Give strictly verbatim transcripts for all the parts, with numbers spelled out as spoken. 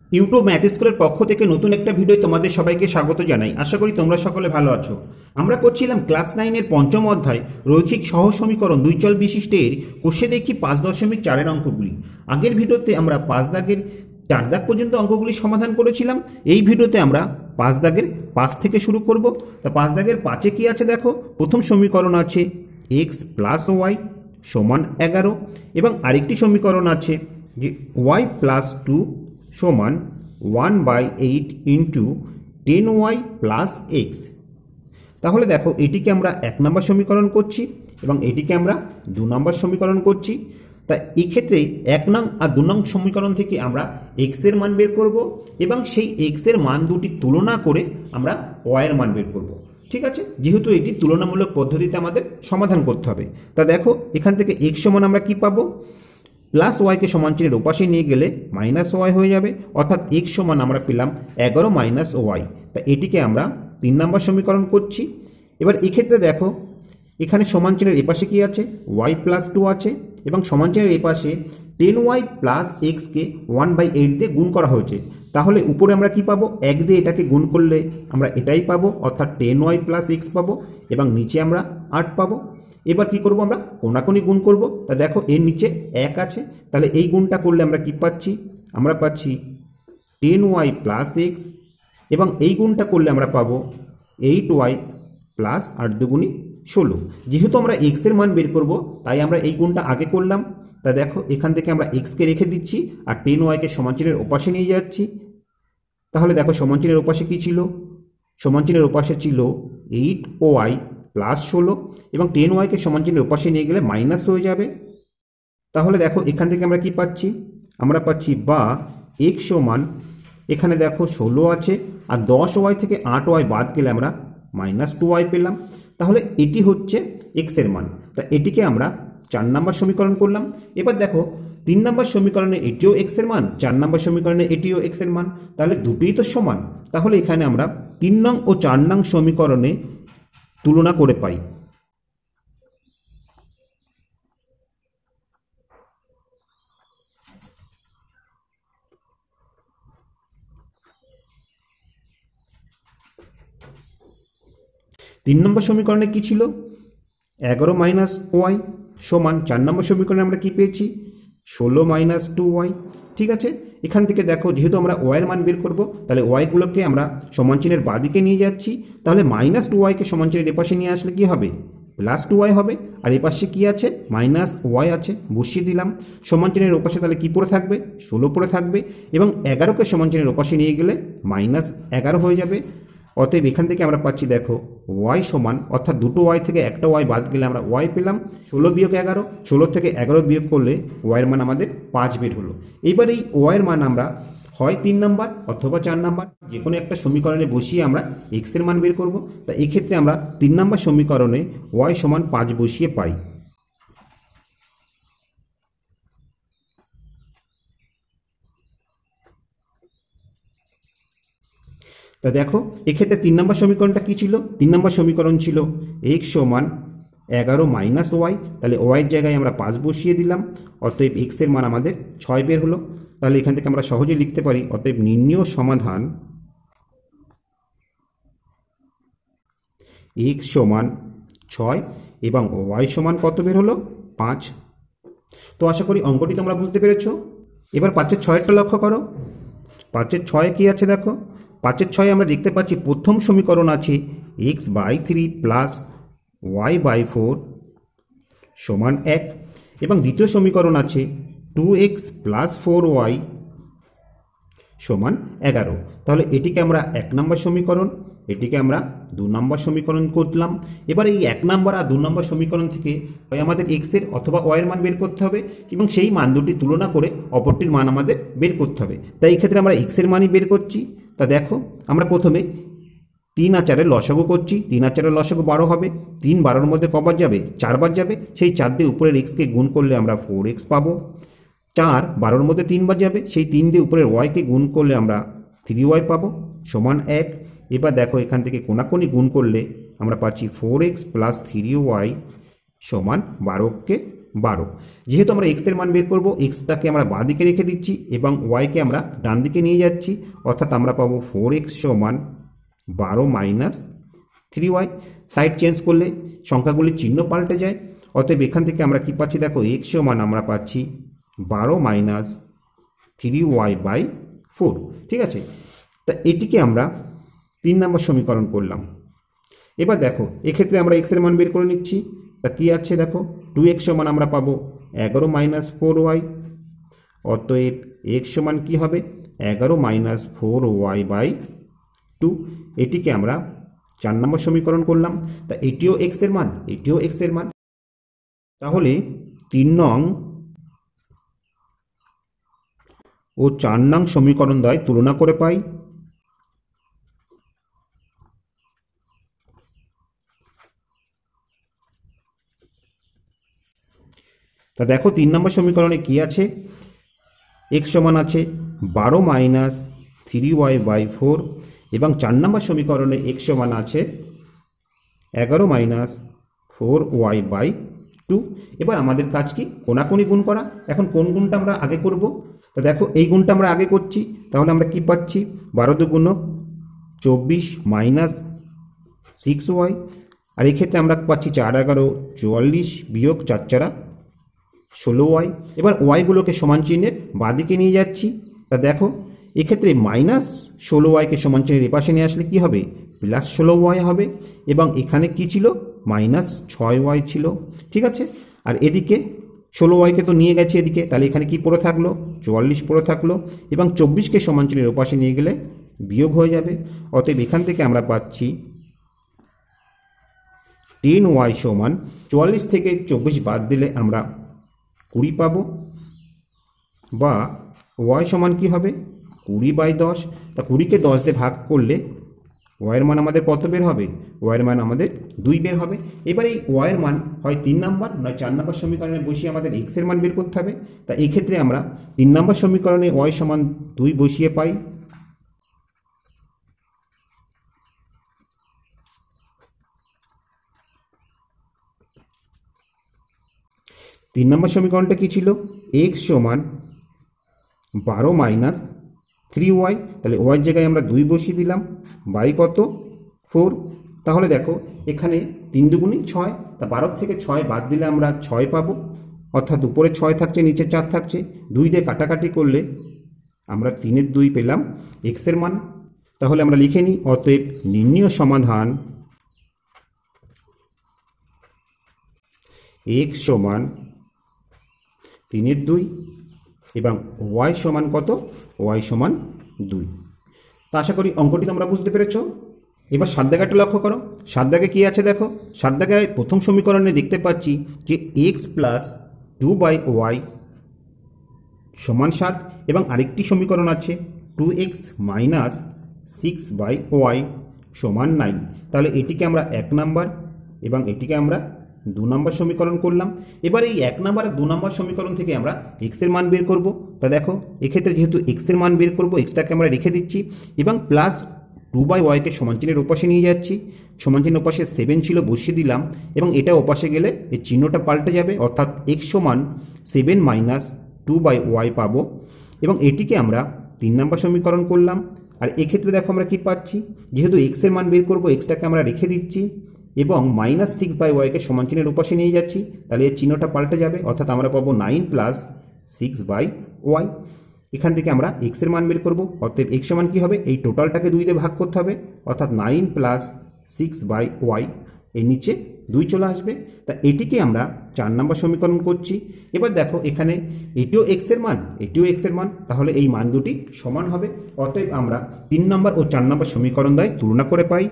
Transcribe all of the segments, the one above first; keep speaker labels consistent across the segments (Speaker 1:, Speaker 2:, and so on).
Speaker 1: YouTube math স্কুলের পক্ষ থেকে নতুন একটা ভিডিও তোমাদের সবাইকে স্বাগত জানাই। আশা করি তোমরা সকলে ভালো আছো। আমরা করছিলাম ক্লাস নাইনের পঞ্চম অধ্যায় রৈখিক সহ সমীকরণ দুই চল বিশিষ্টের কোষে দেখি পাঁচ দশমিক চারের অঙ্কগুলি। আগের ভিডিওতে আমরা পাঁচ দাগের চার দাগ পর্যন্ত অঙ্কগুলি সমাধান করেছিলাম। এই ভিডিওতে আমরা পাঁচ দাগের পাঁচ থেকে শুরু করব। তা পাঁচ দাগের পাঁচে কি আছে দেখো। প্রথম সমীকরণ আছে এক্স প্লাস ওয়াই সমান এগারো, এবং আরেকটি সমীকরণ আছে যে ওয়াই প্লাস টু সমান one by eight into ten Y plus X. তাহলে দেখো এটিকে আমরা এক নম্বর সমীকরণ করছি এবং এটিকে আমরা দু নম্বর সমীকরণ করছি। তা এক্ষেত্রে এক নং আর দু নং সমীকরণ থেকে আমরা এক্সের মান বের করব এবং সেই এক্সের মান দুটি তুলনা করে আমরা ওয়াইয়ের মান বের করব। ঠিক আছে, যেহেতু এটি তুলনামূলক পদ্ধতিতে আমাদের সমাধান করতে হবে। তা দেখো এখান থেকে এক্স সমান আমরা কি পাবো, প্লাস ওয়াইকে সমান চিহ্নের ওপাশে নিয়ে গেলে মাইনাস ওয়াই হয়ে যাবে, অর্থাৎ এক্স সমান আমরা পেলাম এগারো মাইনাস ওয়াই। তা এটিকে আমরা তিন নম্বর সমীকরণ করছি। এবার এক্ষেত্রে দেখো এখানে সমান চিহ্নের এপাশে কি আছে, ওয়াই প্লাস টু আছে, এবং সমান চিহ্নের এপাশে টেন ওয়াই প্লাস এক্সকে ওয়ান বাই এইট দিয়ে গুণ করা হয়েছে। তাহলে উপরে আমরা কি পাবো, এক দিয়ে এটাকে গুণ করলে আমরা এটাই পাবো, অর্থাৎ টেন ওয়াই প্লাস এক্স পাবো, এবং নিচে আমরা আট পাবো। এবার কি করব, আমরা কোনাকুনি গুণ করব। তা দেখো এর নিচে এক আছে, তাহলে এই গুণটা করলে আমরা কি পাচ্ছি, আমরা পাচ্ছি টেন ওয়াই প্লাস এক্স, এবং এই গুণটা করলে আমরা পাবো এইট ওয়াই প্লাস আট দুগুণি ষোলো। যেহেতু আমরা এক্সের মান বের করব তাই আমরা এই গুণটা আগে করলাম। তা দেখো এখান থেকে আমরা এক্সকে রেখে দিচ্ছি আর টেন ওয়াইকে সমান চিহ্নের ওপাশে নিয়ে যাচ্ছি। তাহলে দেখো সমান চিহ্নের ওপাশে কী ছিল, সমান চিহ্নের ওপাশে ছিল এইট ওয়াই প্লাস ষোলো, এবং টেন ওয়াইকে সমান চিহ্নের ওপাশে নিয়ে গেলে মাইনাস হয়ে যাবে। তাহলে দেখো এখান থেকে আমরা কি পাচ্ছি, আমরা পাচ্ছি বা এক্স সমান, এখানে দেখো ষোলো আছে আর দশ ওয়াই থেকে আট ওয়াই বাদ গেলে আমরা মাইনাস টু ওয়াই পেলাম। তাহলে এটি হচ্ছে এক্সের মান। তা এটিকে আমরা চার নম্বর সমীকরণ করলাম। এবার দেখো তিন নম্বর সমীকরণে এটিও এক্সের মান, চার নম্বর সমীকরণে এটিও এক্সের মান, তাহলে দুটোই তো সমান। তাহলে এখানে আমরা তিন নং ও চার নং সমীকরণে তুলনা করে পাই। তিন নম্বর সমীকরণে কি ছিল, এগারো মাইনাস ওয়াই সমান, চার নম্বর সমীকরণে আমরা কি পেয়েছি, ষোলো মাইনাস টু ওয়াই। ঠিক আছে, এখান থেকে দেখো যেহেতু আমরা ওয়াইয়ের মান বের করব তাহলে ওয়াইগুলোকে আমরা সমান চিহ্নের বাঁদিকে নিয়ে যাচ্ছি। তাহলে মাইনাস টু ওয়াইকে সমান চিহ্নের এপাশে নিয়ে আসলে কি হবে, প্লাস টু ওয়াই হবে, আর এপাশে কি আছে, মাইনাস ওয়াই আছে, বসিয়ে দিলাম। সমান চিহ্নের ওপাশে তাহলে কি পড়ে থাকবে, ষোলো পড়ে থাকবে, এবং এগারোকে সমান চিহ্নের ওপাশে নিয়ে গেলে মাইনাস এগারো হয়ে যাবে। অতএব এখান থেকে আমরা পাচ্ছি দেখো ওয়াই সমান, অর্থাৎ দুটো ওয়াই থেকে একটা ওয়াই বাদ গেলে আমরা ওয়াই পেলাম ষোলো বিয়োগ এগারো, ষোলো থেকে এগারো বিয়োগ করলে ওয়াইয়ের মান আমাদের পাঁচ বের হলো। এইবার এই ওয়াইয়ের মান আমরা হয় তিন নাম্বার অথবা চার নাম্বার যে কোনো একটা সমীকরণে বসিয়ে আমরা এক্সের মান বের করব। তা এক্ষেত্রে আমরা তিন নাম্বার সমীকরণে ওয়াই সমান পাঁচ বসিয়ে পাই। তা দেখো এক্ষেত্রে তিন নম্বর সমীকরণটা কী ছিল, তিন নম্বর সমীকরণ ছিল এক্স সমান এগারো মাইনাস ওয়াই, তাহলে ওয়াইয়ের জায়গায় আমরা পাঁচ বসিয়ে দিলাম, অতএব এক্সের মান আমাদের ছয় বের হলো। তাহলে এখান থেকে আমরা সহজে লিখতে পারি অতএব নির্ণেয় সমাধান এক্স সমান ছয় এবং ওয়াই সমান কত বের হলো, পাঁচ। তো আশা করি অঙ্কটি তোমরা বুঝতে পেরেছ। এবার পাঁচের ছয়েরটা লক্ষ্য করো, পাঁচের ছয়ে কী আছে দেখো, পাঁচের ছয়ে আমরা দেখতে পাচ্ছি প্রথম সমীকরণ আছে X by three plus Y by four সমান এক, এবং দ্বিতীয় সমীকরণ আছে two X plus four Y সমান এগারো। তাহলে এটিকে আমরা এক নম্বর সমীকরণ, এটিকে আমরা দু নম্বর সমীকরণ করলাম। এবার এই এক নম্বর আর দু নম্বর সমীকরণ থেকে হয় আমাদের এক্সের অথবা ওয়াইয়ের মান বের করতে হবে, এবং সেই মান দুটি তুলনা করে অপরটির মান আমাদের বের করতে হবে। তাই এই ক্ষেত্রে আমরা এক্সের মানই বের করছি। তা দেখো আমরা প্রথমে তিন আর চারের লসাগু করছি, তিন আর চারের লসাগু বারো হবে, তিন বারোর মধ্যে কবার যাবে, চারবার যাবে, সেই চার দিয়ে উপরের এক্সকে গুণ করলে আমরা ফোর এক্স পাবো। চার বারোর মধ্যে তিনবার যাবে, সেই তিন দিয়ে উপরের ওয়াইকে গুণ করলে আমরা থ্রি ওয়াই পাবো সমান এক। এবার দেখো এখান থেকে কোনাকুনি গুণ করলে আমরা পাচ্ছি four x plus three Y সমান বারোকে বারো। যেহেতু আমরা এক্সের মান বের করব, এক্সটাকে আমরা বাঁ দিকে রেখে দিচ্ছি এবং ওয়াইকে আমরা ডান দিকে নিয়ে যাচ্ছি, অর্থাৎ আমরা পাবো ফোর এক্স সমান বারো minus three Y. Side change করলে সংখ্যাগুলির চিহ্ন পাল্টে যায়, অতএব এখান থেকে আমরা কি পাচ্ছি দেখো, এক্স সমান আমরা পাচ্ছি বারো minus three Y by four. ঠিক আছে, তা এটিকে আমরা তিন নম্বর সমীকরণ করলাম। এবার দেখো এক্ষেত্রে আমরা এক্সের মান বের করে নিচ্ছি। তা কী আছে দেখো, টু এক্স সমান আমরা পাবো এগারো মাইনাস ফোর ওয়াই, অতএব এক্স সমান কী হবে, এগারো minus four Y by two. এটিকে আমরা চার নম্বর সমীকরণ করলাম। তা এটিও এক্সের মান, এটিও এক্সের মান। তাহলে তিন নং ও চার নং সমীকরণ দ্বয় তুলনা করে পাই তা দেখো তিন নম্বর সমীকরণে কি আছে, এক্স সমান আছে বারো minus three Y by four এবং চার নম্বর সমীকরণে এক্স সমান আছে এগারো minus four Y by two. এবার আমাদের কাজ কি, কোনাকুনি গুণ করা। এখন কোন গুণটা আমরা আগে করব, তা দেখো এই গুণটা আমরা আগে করছি, তাহলে আমরা কি পাচ্ছি, বারো দুগুণ চব্বিশ মাইনাস সিক্স ওয়াই, আর এক্ষেত্রে আমরা পাচ্ছি চার এগারো চুয়াল্লিশ বিয়োগ চার চারা ষোলো ওয়াই। এবার ওয়াইগুলোকে সমান চিহ্নের বাঁদিকে নিয়ে যাচ্ছি। তা দেখো এক্ষেত্রে মাইনাস ষোলো ওয়াইকে সমান চিহ্নের এপাশে নিয়ে আসলে কি হবে, প্লাস ষোলো ওয়াই হবে, এবং এখানে কি ছিল, মাইনাস ছয় ওয়াই ছিল। ঠিক আছে, আর এদিকে ষোলো ওয়াইকে তো নিয়ে গেছে এদিকে, তাহলে এখানে কি পড়ে থাকলো, চুয়াল্লিশ পড়ে থাকলো, এবং চব্বিশকে সমান চিহ্নের ওপাশে নিয়ে গেলে বিয়োগ হয়ে যাবে। অতএব এখান থেকে আমরা পাচ্ছি টেন ওয়াই সমান, চুয়াল্লিশ থেকে চব্বিশ বাদ দিলে আমরা কুড়ি পাবো, বা ওয়াই সমান কি হবে, কুড়ি বাই দশ। তা কুড়িকে দশ দিয়ে ভাগ করলে ওয়াইয়ের মান আমাদের কত বের হবে, ওয়াইয়ের মান আমাদের দুই বের হবে। এবার এই ওয়াইয়ের মান হয় তিন নাম্বার নয় চার নাম্বার সমীকরণে বসিয়ে আমাদের এক্সের মান বের করতে হবে। তা এই ক্ষেত্রে আমরা তিন নাম্বার সমীকরণে ওয়াই সমান দুই বসিয়ে পাই। তিন নম্বর সমীকরণটা কী ছিল, এক্স সমান বারো মাইনাস থ্রি ওয়াই, তাহলে ওয়াইয়ের জায়গায় আমরা দুই বসিয়ে দিলাম, বাই কত ফোর। তাহলে দেখো এখানে তিন দুগুণি ছয়, তা বারো থেকে ছয় বাদ দিলে আমরা ছয় পাবো, অর্থাৎ উপরে ছয় থাকছে নিচে চার থাকছে, দুই দিয়ে কাটাকাটি করলে আমরা তিনের দুই পেলাম এক্সের মান। তাহলে আমরা লিখে নিই, অতএব নির্ণীয় সমাধান এক্স সমান তিনের দুই এবং ওয়াই সমান কত, ওয়াই সমান দুই। তা আশা করি অঙ্কটি তোমরা বুঝতে পেরেছ। এবার সাত দাগেটা লক্ষ্য করো, সাত দাগে কী আছে দেখো, সাত দাগে প্রথম সমীকরণে দেখতে পাচ্ছি যে x plus two by Y সমান সাত, এবং আরেকটি সমীকরণ আছে two X minus six by Y সমান নাইন। তাহলে এটিকে আমরা এক নাম্বার এবং এটিকে আমরা দু নম্বর সমীকরণ করলাম। এবার এই এক নম্বর আর দু নম্বর সমীকরণ থেকে আমরা এক্সের মান বের করব। তা দেখো এক্ষেত্রে যেহেতু এক্সের মান বের করব, এক্সটাকে আমরা রেখে দিচ্ছি এবং প্লাস টু বাই ওয়াইকে সমান চিহ্নের ওপাশে নিয়ে যাচ্ছি। সমান চিহ্নের ওপাশে সেভেন ছিল, বসিয়ে দিলাম, এবং এটা ওপাশে গেলে এই চিহ্নটা পাল্টে যাবে, অর্থাৎ এক্স সমান seven minus two by Y পাবো, এবং এটিকে আমরা তিন নম্বর সমীকরণ করলাম। আর এক্ষেত্রে দেখো আমরা কি পাচ্ছি, যেহেতু এক্সের মান বের করব, এক্সটাকে আমরা রেখে দিচ্ছি এবং মাইনাস সিক্স বাই ওয়াইকে সমান চিহ্নের উপাশে নিয়ে যাচ্ছি, তাহলে এর চিহ্নটা পাল্টে যাবে, অর্থাৎ আমরা পাবো nine plus six by Y. এখান থেকে আমরা এক্সের মান বের করবো, অতএব এক্স সমান কী হবে, এই টোটালটাকে দুই দিয়ে ভাগ করতে হবে, অর্থাৎ nine plus six by Y, এই নিচে দুই চলে আসবে। তা এটিকে আমরা চার নম্বর সমীকরণ করছি। এবার দেখো এখানে এটিও এক্সের মান, এটিও এক্সের মান, তাহলে এই মান দুটি সমান হবে। অতএব আমরা তিন নম্বর ও চার নম্বর সমীকরণ দ্বয় তুলনা করে পাই।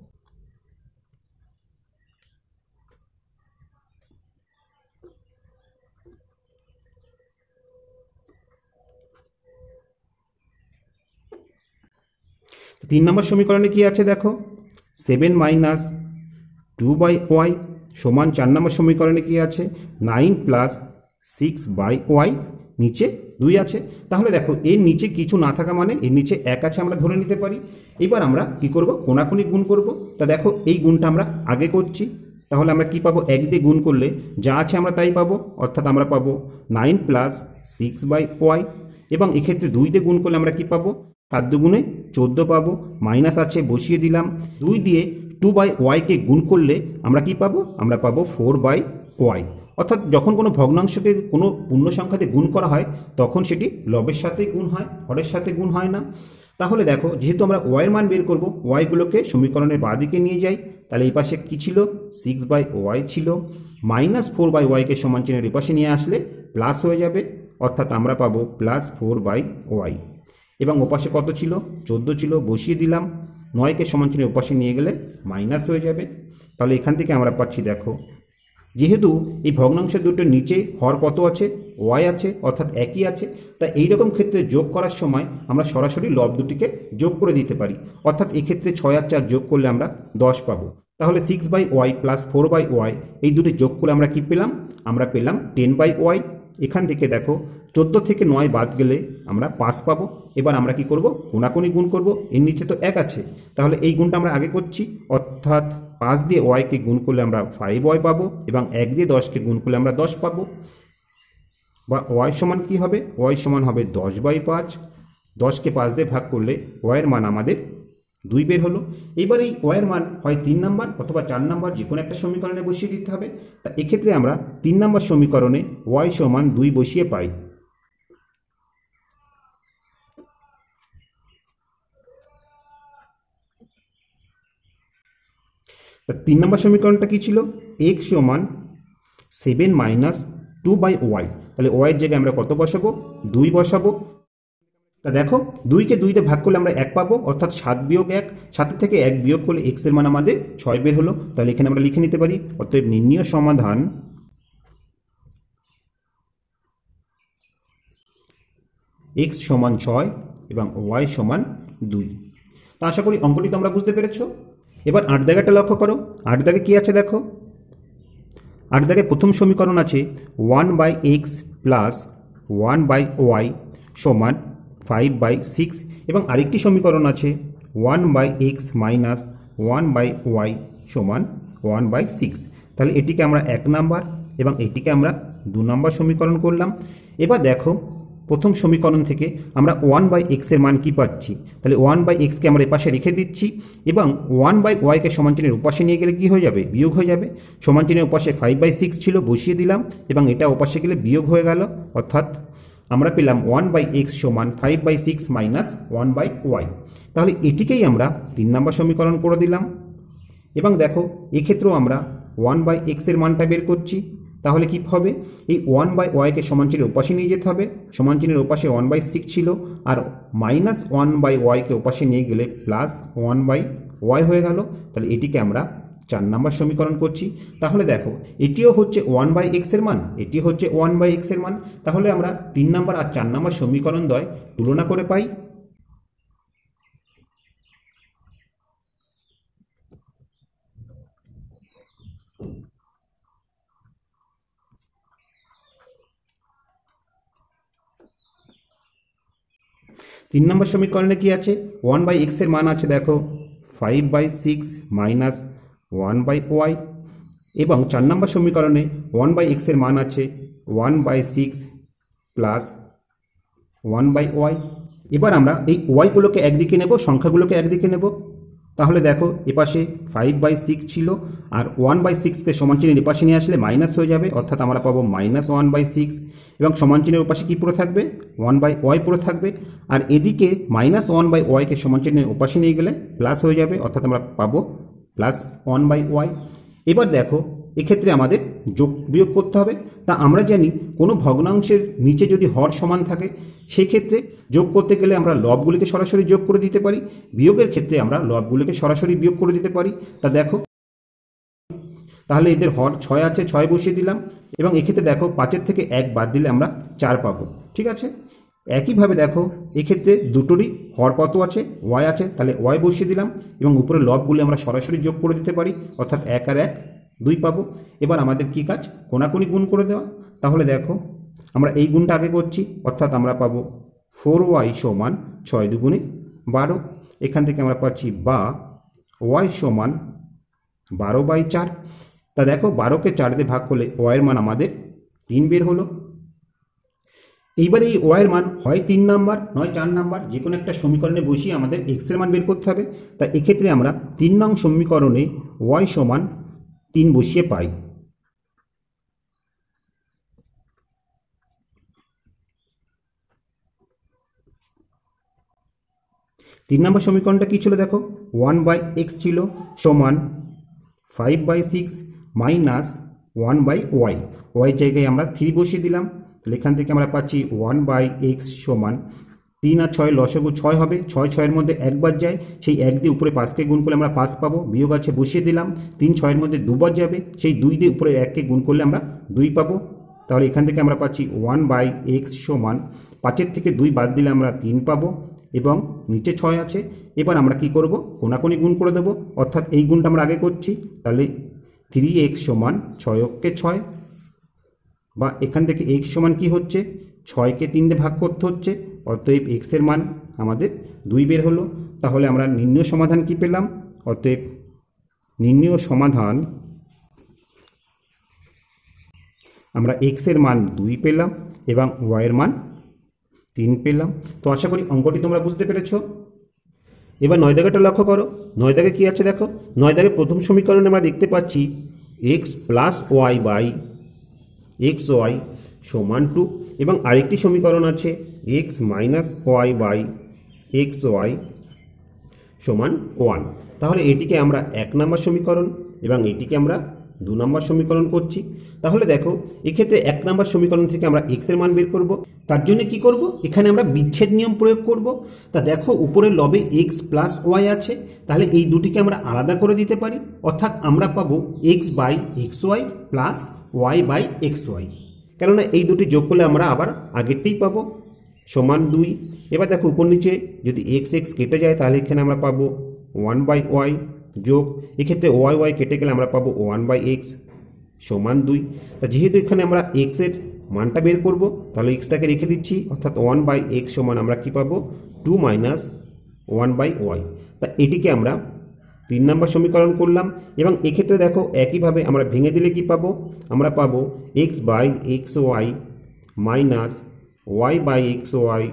Speaker 1: তিন নম্বর সমীকরণে কি আছে দেখো, seven minus two by Y সমান চার নম্বর সমীকরণে কি আছে, nine plus six by Y, নিচে দুই আছে। তাহলে দেখো এর নিচে কিছু না থাকা মানে এর নিচে এক আছে আমরা ধরে নিতে পারি। এবার আমরা কি করব, কোনাকুনি গুণ করব। তা দেখো এই গুণটা আমরা আগে করছি, তাহলে আমরা কি পাবো, এক দিয়ে গুণ করলে যা আছে আমরা তাই পাবো, অর্থাৎ আমরা পাবো nine plus six by Y. এবং এক্ষেত্রে দুই দিয়ে গুণ করলে আমরা কি পাবো, সাত দুগুণে চোদ্দো পাবো, মাইনাস আছে বসিয়ে দিলাম। দুই দিয়ে টু বাই ওয়াইকে গুণ করলে আমরা কি পাবো, আমরা পাবো ফোর বাই ওয়াই। অর্থাৎ যখন কোনো ভগ্নাংশকে কোনো পূর্ণ সংখ্যাতে গুণ করা হয় তখন সেটি লবের সাথে গুণ হয়, হরের সাথে গুণ হয় না। তাহলে দেখো, যেহেতু আমরা ওয়াইয়ের মান বের করবো, ওয়াইগুলোকে সমীকরণের বাঁ দিকে নিয়ে যাই। তাহলে এই পাশে কী ছিল, সিক্স বাই ওয়াই ছিল, মাইনাস ফোর বাই ওয়াইকে সমান চিহ্নের এই পাশে নিয়ে আসলে প্লাস হয়ে যাবে, অর্থাৎ আমরা পাবো প্লাস ফোর বাই ওয়াই। এবং ওপাশে কত ছিল, চোদ্দো ছিল, বসিয়ে দিলাম। নয়কে সমান চিহ্নের ওপাশে নিয়ে গেলে মাইনাস হয়ে যাবে। তাহলে এখান থেকে আমরা পাচ্ছি, দেখো যেহেতু এই ভগ্নাংশের দুটোর নিচে হর কত আছে, ওয়াই আছে, অর্থাৎ একই আছে, তাই এইরকম ক্ষেত্রে যোগ করার সময় আমরা সরাসরি লব দুটিকে যোগ করে দিতে পারি। অর্থাৎ এক্ষেত্রে ছয় আর চার যোগ করলে আমরা দশ পাবো। তাহলে six by Y plus four by Y এই দুটি যোগ করে আমরা কি পেলাম, আমরা পেলাম টেন বাই ওয়াই। এখান থেকে দেখো চোদ্দো থেকে নয় বাদ গেলে আমরা পাঁচ পাবো। এবার আমরা কি করব, কোনাকুনি গুণ করব, এর নিচে তো এক আছে, তাহলে এই গুণটা আমরা আগে করছি, অর্থাৎ পাঁচ দিয়ে ওয়াইকে গুণ করলে আমরা ফাইভ ওয়াই পাবো, এবং এক দিয়ে দশকে গুণ করলে আমরা দশ পাবো। বা ওয়াই সমান কি হবে, ওয়াই সমান হবে দশ বাই পাঁচ। দশকে পাঁচ দিয়ে ভাগ করলে ওয়াইয়ের মান আমাদের দুই বের হলো। এবার এই ওয়াইয়ের মান হয় তিন নাম্বার অথবা চার নাম্বার, যে কোনো একটা সমীকরণে বসিয়ে দিতে হবে। তা এক্ষেত্রে আমরা তিন নাম্বার সমীকরণে ওয়াই সমান দুই বসিয়ে পাই। তা তিন নম্বর সমীকরণটা কী ছিল, এক্স সমান seven minus two by Y. তাহলে ওয়াইয়ের জায়গায় আমরা কত বসাবো, দুই বসাবো। তা দেখো, দুইকে দুইতে ভাগ করলে আমরা এক পাবো, অর্থাৎ সাত বিয়োগ এক, সাতের থেকে এক বিয়োগ করলে এক্সের মান আমাদের ছয় বের হলো। তাহলে এখানে আমরা লিখে নিতে পারি, অতএব নির্ণীয় সমাধান এক্স সমান ছয় এবং ওয়াই সমান দুই। তা আশা করি অঙ্কটি তোমরা বুঝতে পেরেছো। এবার আট দাগেটা লক্ষ্য করো, আট দাগে কী আছে দেখো, আট দাগে প্রথম সমীকরণ আছে one by x plus one by Y সমান ফাইভ বাই সিক্স, এবং আরেকটি সমীকরণ আছে one by x minus one by Y সমান ওয়ান বাই সিক্স। তাহলে এটিকে আমরা এক নাম্বার এবং এটিকে আমরা দু নম্বর সমীকরণ করলাম। এবার দেখো, প্রথম সমীকরণ থেকে আমরা ওয়ান বাই এক্সের মান কী পাচ্ছি, তাহলে ওয়ান বাই এক্সকে আমরা এপাশে রেখে দিচ্ছি, এবং ওয়ান বাই ওয়াইকে সমান চিহ্নের ওপাশে নিয়ে গেলে কী হয়ে যাবে, বিয়োগ হয়ে যাবে। সমান চিহ্নের ওপাশে ফাইভ বাই সিক্স ছিল, বসিয়ে দিলাম, এবং এটা ওপাশে গেলে বিয়োগ হয়ে গেল, অর্থাৎ আমরা পেলাম ওয়ান বাই এক্স সমান five by six minus one by Y. তাহলে এটিকেই আমরা তিন নম্বর সমীকরণ করে দিলাম। এবং দেখো, এক্ষেত্রেও আমরা ওয়ান বাই এক্সের মানটা বের করছি। তাহলে কী হবে, এই ওয়ান বাই ওয়াইকে সমান চিহ্নের ওপাশে নিয়ে যেতে হবে, সমান চিহ্নের ওপাশে ওয়ান বাই সিক্স ছিল, আর মাইনাস ওয়ান বাই ওয়াইকে ওপাশে নিয়ে গেলে প্লাস ওয়ান বাই ওয়াই হয়ে গেল। তাহলে এটিকে আমরা চার নম্বর সমীকরণ করছি। তাহলে দেখো, এটিও হচ্ছে ওয়ান বাই এক্সের মান, এটি হচ্ছে ওয়ান বাই এক্সের মান। তাহলে আমরা তিন নম্বর আর চার নম্বর সমীকরণ দ্বয় তুলনা করে পাই। তিন নম্বর সমীকরণে কি আছে, ওয়ান বাই এক্সের মান আছে দেখো five by six minus one by Y, এবং চার নম্বর সমীকরণে ওয়ান বাই এক্সের মান আছে one by six plus one by Y. এবার আমরা এই ওয়াইগুলোকে একদিকে নেব, সংখ্যাগুলোকে একদিকে নেব। তাহলে দেখো, এপাশে ফাইভ বাই সিক্স ছিল, আর ওয়ান বাই সিক্সকে সমান চিহ্নের এপাশে নিয়ে আসলে মাইনাস হয়ে যাবে, অর্থাৎ আমরা পাবো মাইনাস ওয়ান বাই সিক্স, এবং সমান চিহ্নের ওপাশে কী পড়ে থাকবে, ওয়ান বাই ওয়াই পড়ে থাকবে। আর এদিকে মাইনাস ওয়ান বাই ওয়াইকে সমান চিহ্নের ওপাশে নিয়ে গেলে প্লাস হয়ে যাবে, অর্থাৎ আমরা পাবো প্লাস ওয়ান বাই ওয়াই। এবার দেখো, এক্ষেত্রে আমাদের যোগ বিয়োগ করতে হবে। তা আমরা জানি কোনো ভগ্নাংশের নিচে যদি হর সমান থাকে সেক্ষেত্রে যোগ করতে গেলে আমরা লবগুলিকে সরাসরি যোগ করে দিতে পারি, বিয়োগের ক্ষেত্রে আমরা লবগুলিকে সরাসরি বিয়োগ করে দিতে পারি। তা দেখো, তাহলে এদের হর ছয় আছে, ছয় বসিয়ে দিলাম, এবং এক্ষেত্রে দেখো পাঁচের থেকে এক বাদ দিলে আমরা চার পাবো। ঠিক আছে, একইভাবে দেখো, এক্ষেত্রে দুটোরই হর কত আছে, ওয়াই আছে, তাহলে ওয়াই বসিয়ে দিলাম, এবং উপরে লবগুলি আমরা সরাসরি যোগ করে দিতে পারি, অর্থাৎ এক আর এক দুই পাবো। এবার আমাদের কি কাজ, কোনাকুনি গুণ করে দেওয়া। তাহলে দেখো, আমরা এই গুণটা আগে করছি, অর্থাৎ আমরা পাবো ফোর ওয়াই সমান ছয় দুগুণে বারো। এখান থেকে আমরা পাচ্ছি বা ওয়াই সমান বারো বাই চার। তা দেখো বারোকে চার দিয়ে ভাগ করলে ওয়াইয়ের মান আমাদের তিন বের হলো। এইবার এই ওয়াইয়ের মান হয় তিন নাম্বার নয় চার নাম্বার, যে কোনো একটা সমীকরণে বসিয়ে আমাদের এক্সের মান বের করতে হবে। তা এক্ষেত্রে আমরা তিন নং সমীকরণে ওয়াই সমান তিন বসিয়ে পাই। তিন নম্বর সমীকরণটা কী ছিল দেখো, ওয়ান বাই এক্স ছিল সমান five by six minus one by Y. Y জায়গায় আমরা থ্রি বসিয়ে দিলাম, তাহলে এখান থেকে আমরা পাচ্ছি ওয়ান বাই এক্স সমান তিন আর ছয় লসাগু ছয় হবে, ছয় ছয়ের মধ্যে একবার যায়, সেই এক দিয়ে উপরে পাঁচকে গুণ করলে আমরা পাঁচ পাবো, বিয়োগ আছে বসিয়ে দিলাম, তিন ছয়ের মধ্যে দুবার যাবে, সেই দুই দিয়ে উপরে এককে গুণ করলে আমরা দুই পাবো। তাহলে এখান থেকে আমরা পাচ্ছি ওয়ান বাই এক্স সমান পাঁচের থেকে দুই বাদ দিলে আমরা তিন পাবো এবং নিচে ছয় আছে। এবার আমরা কি করব, কোনাকুনি গুণ করে দেবো, অর্থাৎ এই গুণটা আমরা আগে করছি। তাহলে থ্রি এক্স সমান ছয় অক্ষে ছয়, বা এখান থেকে এক্স সমান কি হচ্ছে, ছয়কে তিন দিয়ে ভাগ করতে হচ্ছে, অতএব এক্সের মান আমাদের দুই বের হলো। তাহলে আমরা নির্ণয় সমাধান কি পেলাম, অতএব নির্ণয় সমাধান আমরা এক্সের মান দুই পেলাম এবং ওয়াইয়ের মান তিন পেলাম। তো আশা করি অঙ্কটি তোমরা বুঝতে পেরেছো। এবার নয় দাগেটা লক্ষ্য করো, নয় দাগে কী আছে দেখো, নয় দাগে প্রথম সমীকরণে আমরা দেখতে পাচ্ছি X plus Y by X Y সমান টু, এবং আরেকটি সমীকরণ আছে X minus Y by X Y সমান ওয়ান। তাহলে এটিকে আমরা এক নম্বর সমীকরণ এবং এটিকে আমরা দু নম্বর সমীকরণ করছি। তাহলে দেখো এক্ষেত্রে এক নম্বর সমীকরণ থেকে আমরা এক্সের মান বের করব। তার জন্য কি করব, এখানে আমরা বিচ্ছেদ নিয়ম প্রয়োগ করব। তা দেখো উপরের লবে এক্স প্লাস ওয়াই আছে, তাহলে এই দুটিকে আমরা আলাদা করে দিতে পারি, অর্থাৎ আমরা পাবো X by X Y plus Y by X Y, কেননা এই দুটি যোগ করলে আমরা আবার আগেরটাই পাবো, সমান দুই। এবার দেখো উপর নিচে যদি এক্স এক্স কেটে যায় তাহলে এখানে আমরা পাবো ওয়ান বাই ওয়াই যোগ, এক্ষেত্রে ওয়াই ওয়াই কেটে গেলে আমরা পাবো ওয়ান বাই এক্স সমান দুই। তা যেহেতু এখানে আমরা এক্সের মানটা বের করব, তাহলে এক্সটাকে রেখে দিচ্ছি, অর্থাৎ ওয়ান বাই এক্স সমান আমরা কী পাবো, two minus one by Y. তা এটিকে আমরা তিন নম্বর সমীকরণ করলাম, এবং এক্ষেত্রে দেখো একইভাবে আমরা ভেঙে দিলে কি পাবো, আমরা পাবো X by X Y minus Y by X Y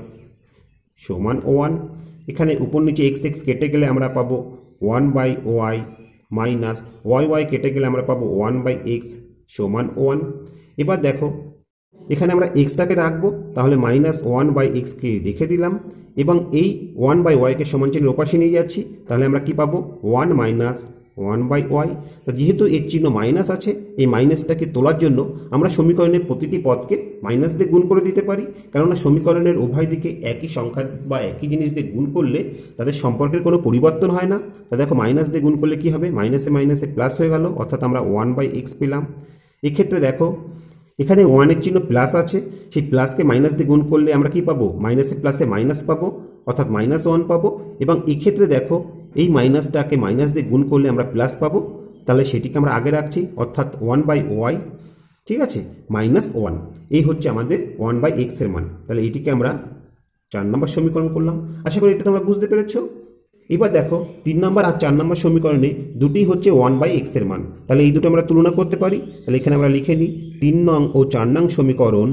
Speaker 1: সমান ওয়ান। এখানে উপর নিচে এক্স এক্স কেটে গেলে আমরা পাবো one by Y minus Y Y কেটে গেলে আমরা পাবো ওয়ান বাই এক্স সমান ওয়ান। এবার দেখো এখানে আমরা এক্সটাকে রাখবো, তাহলে মাইনাস ওয়ান বাই এক্সকে রেখে দিলাম, এবং এই ওয়ান বাই ওয়াইকে সমান চিহ্নের ওপাশে নিয়ে যাচ্ছি, তাহলে আমরা কি পাবো, one minus one by y. তো যেহেতু এর চিহ্ন মাইনাস আছে, এই মাইনাসটাকে তোলার জন্য আমরা সমীকরণের প্রতিটি পদকে মাইনাস দিয়ে গুণ করে দিতে পারি, কেননা সমীকরণের উভয় দিকে একই সংখ্যা বা একই জিনিস দিয়ে গুণ করলে তাদের সম্পর্কের কোনো পরিবর্তন হয় না। তা দেখো মাইনাস দিয়ে গুণ করলে কী হবে, মাইনাসে মাইনাসে প্লাস হয়ে গেল, অর্থাৎ আমরা ওয়ান বাই এক্স পেলাম। এক্ষেত্রে দেখো এখানে ওয়ানের চিহ্ন প্লাস আছে, সেই প্লাসকে মাইনাস দিয়ে গুণ করলে আমরা কি পাবো, মাইনাসে প্লাসে মাইনাস পাবো, অর্থাৎ মাইনাস ওয়ান পাবো, এবং এক্ষেত্রে দেখো এই মাইনাসটাকে মাইনাস দিয়ে গুণ করলে আমরা প্লাস পাবো, তাহলে সেটিকে আমরা আগে রাখছি, অর্থাৎ ওয়ান বাই ওয়াই, ঠিক আছে, মাইনাস ওয়ান। এই হচ্ছে আমাদের ওয়ান বাই এক্সের মান। তাহলে এটিকে আমরা চার নম্বর সমীকরণ করলাম। আশা করি এটা তোমরা বুঝতে পেরেছো। এবার দেখো তিন নম্বর আর চার নম্বর সমীকরণে দুটি হচ্ছে ওয়ান বাই এক্সের মান, তাহলে এই দুটো আমরা তুলনা করতে পারি। তাহলে এখানে আমরা লিখে নিই তিন নং ও চার নং সমীকরণ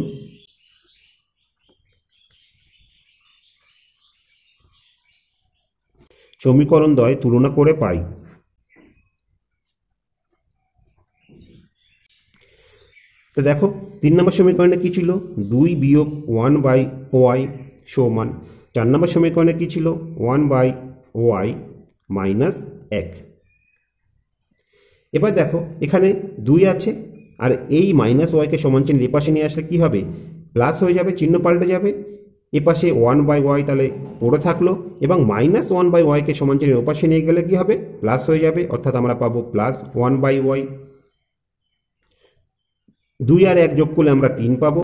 Speaker 1: সমীকরণ দ্বয় তুলনা করে পাই। তো দেখো তিন নম্বর সমীকরণে কী ছিল, দুই বিয়োগ ওয়ান বাই ওয়াই সমান, চার নম্বর সমীকরণে কী ছিল, ওয়ান বাই ওয়াই মাইনাস এক। এবার দেখো এখানে দুই আছে, আর এই মাইনাস ওয়াইকে সমান চিহ্ন এপাশে নিয়ে আসলে কী হবে, প্লাস হয়ে যাবে, চিহ্ন পাল্টে যাবে, এপাশে ওয়ান বাই ওয়াই তাহলে পড়ে থাকলো, এবং মাইনাস ওয়ান বাই ওয়াইকে সমান চিহ্নের ওপাশে নিয়ে গেলে কী হবে, প্লাস হয়ে যাবে, অর্থাৎ আমরা পাবো প্লাস ওয়ান বাই ওয়াই। দুই আর এক যোগ করলে আমরা তিন পাবো।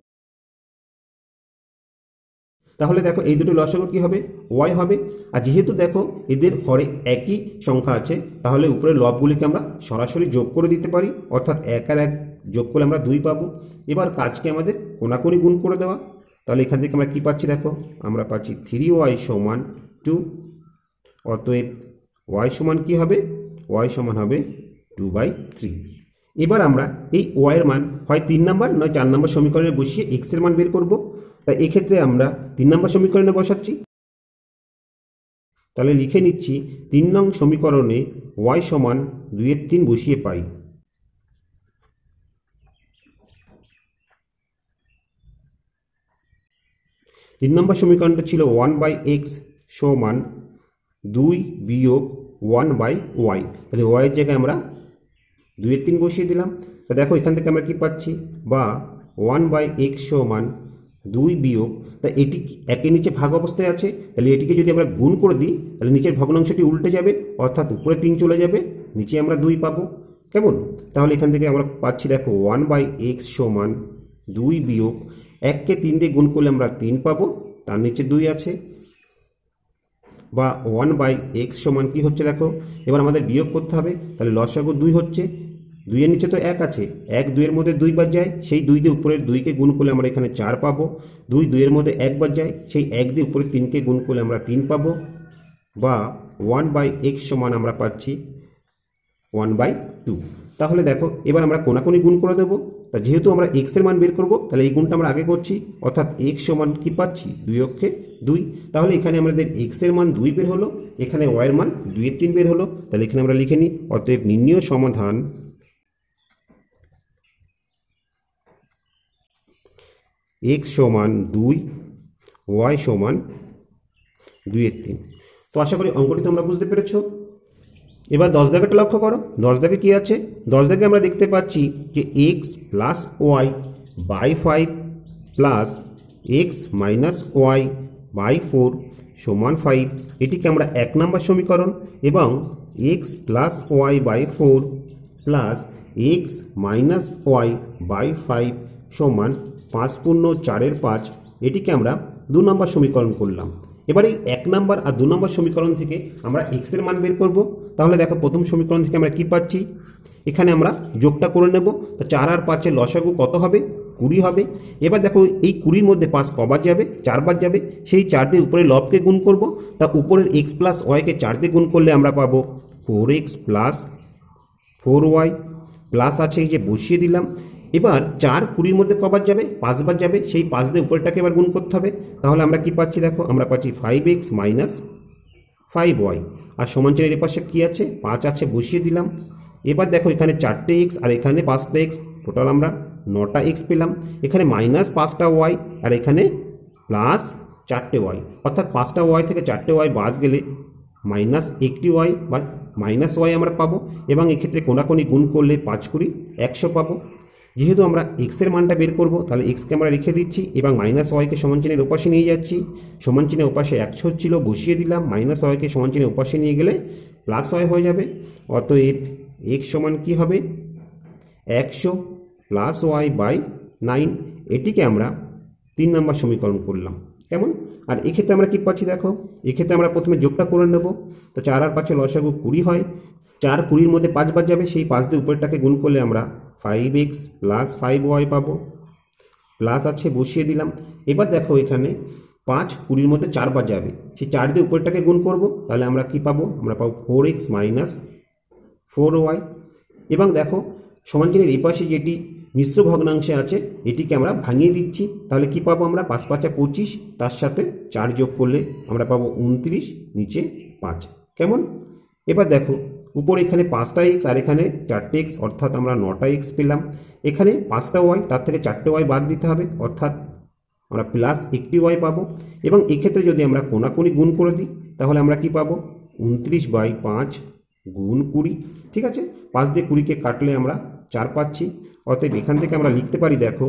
Speaker 1: তাহলে দেখো এই দুটো লসাগু কী হবে, ওয়াই হবে। আর যেহেতু দেখো এদের হরে একই সংখ্যা আছে, তাহলে উপরের লবগুলিকে আমরা সরাসরি যোগ করে দিতে পারি, অর্থাৎ এক আর এক যোগ করলে আমরা দুই পাবো। এবার কাজকে আমাদের কোনাকুনি গুণ করে দেওয়া, তাহলে এখান থেকে আমরা কী পাচ্ছি দেখো, আমরা পাচ্ছি থ্রি ওয়াই সমান টু, অতএব ওয়াই সমান কী হবে, ওয়াই সমান হবে টু বাই থ্রি। এবার আমরা এই ওয়াইয়ের মান হয় তিন নম্বর নয় চার নম্বর সমীকরণে বসিয়ে এক্সের মান বের করব। তাই এক্ষেত্রে আমরা তিন নম্বর সমীকরণে বসাচ্ছি। তাহলে লিখে নিচ্ছি তিন নং সমীকরণে ওয়াই সমান দুইয়ের তিন বসিয়ে পাই। তিন নম্বর সমীকরণটা ছিল ওয়ান বাই এক্স সমান দুই বিয়োগ ওয়ান বাই ওয়াই। তাহলে ওয়াইয়ের জায়গায় আমরা দুইয়ের তিন বসিয়ে দিলাম। তা দেখো এখান থেকে আমরা কি পাচ্ছি, বা ওয়ান বাই এক্স সমান দুই বিয়োগ, তা এটি একের নিচে ভাগ অবস্থায় আছে, তাহলে এটিকে যদি আমরা গুণ করে দিই তাহলে নিচের ভগ্নাংশটি উল্টে যাবে, অর্থাৎ উপরে তিন চলে যাবে, নিচে আমরা দুই পাবো। কেমন? তাহলে এখান থেকে আমরা পাচ্ছি দেখো ওয়ান বাই এক্স সমান দুই বিয়োগ এককে তিন দিয়ে গুণ করলে আমরা তিন পাবো, তার নিচে দুই আছে, বা ওয়ান বাই এক্স সমান কী হচ্ছে দেখো, এবার আমাদের বিয়োগ করতে হবে। তাহলে লসাগু দুই হচ্ছে, দুইয়ের নিচে তো এক আছে, এক দুইয়ের মধ্যে দুই বার যায়, সেই দুই দিয়ে উপরের দুইকে গুণ করলে আমরা এখানে চার পাবো। দুই দুইয়ের মধ্যে একবার যায়, সেই এক দিয়ে উপরে তিনকে গুণ করলে আমরা তিন পাবো, বা ওয়ান বাই এক্স সমান আমরা পাচ্ছি ওয়ান বাই টু। তাহলে দেখো এবার আমরা কোনাকুনি গুণ করে দেবো। তা যেহেতু আমরা এক্সের মান বের করবো, তাহলে এই গুণটা আমরা আগে করছি, অর্থাৎ এক্স সমান কি পাচ্ছি, দুই অক্ষে দুই। তাহলে এখানে আমাদের এক্সের মান দুই বের হলো, এখানে ওয়াইয়ের মান দুইয়ের তিন বের হলো। তাহলে এখানে আমরা লিখে নিই, অতএব নির্ণীয় সমাধান এক্স সমান দুই, ওয়াই সমান দুইয়ের তিন। তো আশা করি অঙ্কটি তোমরা বুঝতে পেরেছো। এবার দশ দাগেটা লক্ষ্য করো, দশ দাগে কী আছে, দশ দাগে আমরা দেখতে পাচ্ছি যে x plus Y by five plus x minus Y by four সমান ফাইভ। এটিকে আমরা এক নম্বর সমীকরণ, এবং x plus Y by four plus x minus Y by five সমান পাঁচ পূর্ণ চারের পাঁচ, এটিকে আমরা দু নম্বর সমীকরণ করলাম। এবার এই এক নম্বর আর দু নম্বর সমীকরণ থেকে আমরা এক্সের মান বের করব। তাহলে দেখো প্রথম সমীকরণ থেকে আমরা কি পাচ্ছি, এখানে আমরা যোগটা করে নেব। তা চার আর পাঁচের লসাগু কত হবে, কুড়ি হবে। এবার দেখো এই কুড়ির মধ্যে পাঁচ কবার যাবে, চারবার যাবে, সেই চার দিয়ে উপরে লবকে গুণ করব। তা উপরের এক্স প্লাস ওয়াইকে চার দিয়ে গুণ করলে আমরা পাবো four x plus four y, plus আছে এই যে বসিয়ে দিলাম। এবার চার কুড়ির মধ্যে কবার যাবে, পাঁচবার যাবে, সেই পাঁচ দিয়ে উপরটাকে এবার গুণ করতে হবে। তাহলে আমরা কি পাচ্ছি দেখো, আমরা পাচ্ছি five x minus five y, আর সমান চিহ্নের পাশে কী আছে, পাঁচ আছে, বসিয়ে দিলাম। এবার দেখো এখানে চারটে এক্স আর এখানে পাঁচটা এক্স, টোটাল আমরা নটা এক্স পেলাম। এখানে মাইনাস পাঁচটা ওয়াই আর এখানে প্লাস চারটে ওয়াই, অর্থাৎ পাঁচটা ওয়াই থেকে চারটে ওয়াই বাদ গেলে মাইনাস একটি ওয়াই বা মাইনাস ওয়াই আমরা পাবো। এবং এক্ষেত্রে কোনাকুনি গুণ করলে পাঁচ কুড়ি একশো পাবো। যেহেতু আমরা এক্সের মানটা বের করব, তাহলে এক্সকে আমরা রেখে দিচ্ছি এবং মাইনাস ওয়াইকে সমান চিহ্নের ওপাশে নিয়ে যাচ্ছি। সমান চিহ্নের ওপাশে একশো ছিল, বসিয়ে দিলাম। মাইনাস ওয়াইকে সমান চিহ্নের ওপাশে নিয়ে গেলে প্লাস ওয়াই হয়ে যাবে। অতএব এক্স সমান কী হবে, একশো প্লাস ওয়াই বাই নাইন। এটিকে আমরা তিন নম্বর সমীকরণ করলাম। কেমন? আর এক্ষেত্রে আমরা কী পাচ্ছি দেখো, এক্ষেত্রে আমরা প্রথমে যোগটা করে নেব। তো চার আর পাঁচে লসাগু কুড়ি হয়, চার কুড়ির মধ্যে পাঁচবার যাবে, সেই পাঁচ দিয়ে উপরটাকে গুণ করলে আমরা five x plus five y পাবো, প্লাস আছে, বসিয়ে দিলাম। এবার দেখো এখানে পাঁচ কুড়ির মধ্যে চারবার যাবে, সেই চার দিয়ে উপরটাকে গুণ করব, তাহলে আমরা কি পাবো, আমরা পাবো four x minus four y. এবং দেখো সমান চিহ্নের এই পাশে যেটি মিশ্র ভগ্নাংশে আছে এটিকে আমরা ভাঙিয়ে দিচ্ছি। তাহলে কি পাবো আমরা, পাঁচ পাঁচা পঁচিশ, তার সাথে চার যোগ করলে আমরা পাবো উনত্রিশ, নিচে পাঁচ। কেমন? এবার দেখো উপরে এখানে পাঁচটা এক্স আর এখানে চারটে এক্স, অর্থাৎ আমরা নটা এক্স পেলাম। এখানে পাঁচটা ওয়াই, তার থেকে চারটে ওয়াই বাদ দিতে হবে, অর্থাৎ আমরা প্লাস একটি ওয়াই পাবো। এবং এক্ষেত্রে যদি আমরা কোনাকুনি গুণ করে দিই তাহলে আমরা কি পাবো, উনত্রিশ বাই পাঁচ গুণ কুড়ি। ঠিক আছে, পাঁচ দিয়ে কুড়িকে কাটলে আমরা চার পাচ্ছি। অতএব এখান থেকে আমরা লিখতে পারি দেখো